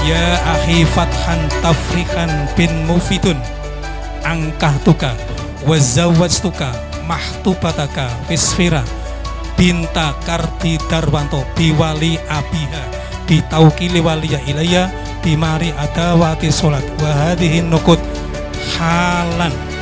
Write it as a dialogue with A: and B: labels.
A: Ya akhi fathan tafrikan bin mufidun angkah tuka wazawajtuka mahtubataka fisfira binta kardi darwanto biwali abiha bitaukili waliya ilaya bimari adawati sholat wahadihin nukut halan